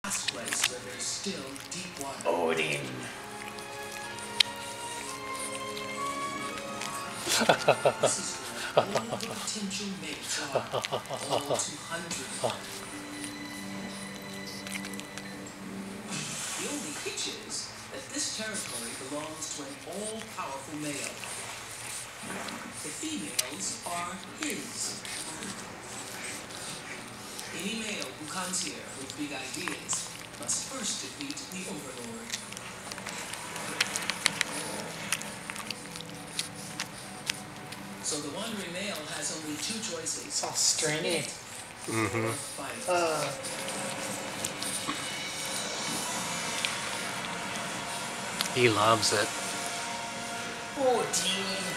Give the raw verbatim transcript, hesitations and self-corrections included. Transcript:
last place where there's still deep water. Odin. This is where all the potential mates are. All two hundred of them. The only hitch is that this territory belongs to an all-powerful male. The females are his. Any male who comes here with big ideas must first defeat the Overlord. So the wandering male has only two choices. It's all stringy. Mm-hmm. Fight. Uh. He loves it. Oh, Dean.